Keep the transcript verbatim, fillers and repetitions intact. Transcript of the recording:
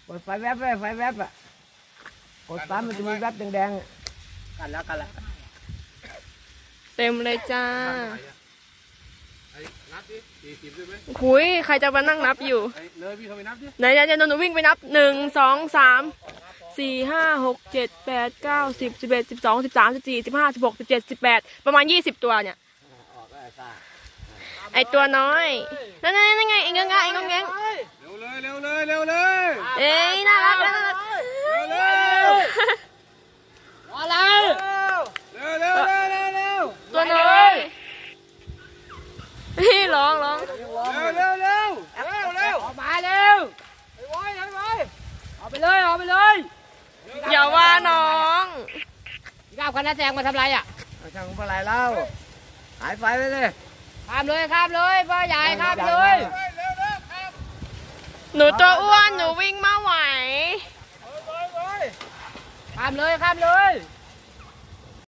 กดไฟแวบเลยไฟแวบอ่ะกดปั๊มมันจะมีแวบแดงๆกันแล้วกันแล้วเต็มเลยจ้าคุยใครจะมานั่งนับอยู่ไหนจะหนูวิ่งไปนับหนึ่งสองสามสี่ห้าหกเจ็ดแปดเก้าสิบสิบเอ็ดสิบสองสิบสามสิบสี่สิบห้าสิบหกสิบเจ็ดสิบแปดประมาณยี่สิบตัวเนี่ยไอตัวน้อยนั่นนั่นนั่นไงไอ้เงงไอ้งงแงงเร็วเลยเร็วเลยเร็วเลยเอ้ยน่ารักน่ารักเร็วรอแล้วเร็วเร็วเร็วเร็วเร็วตัวน้อยพี่ร้องร้องเร็วเร็วเร็วเร็วเร็วออกมาเร็วไปไว้ไปไว้ออกไปเลยออกไปเลยอย่าว่าน้องก้าวคณะแจงมาทำไรอ่ะช่างอะไรเล่าหายไฟไปเลยข้ามเลยข้ามเลยพ่อใหญ่ข้ามเลยหนูตัวอ้วนหนูวิ่งมาไหวข้ามเลยข้ามเลย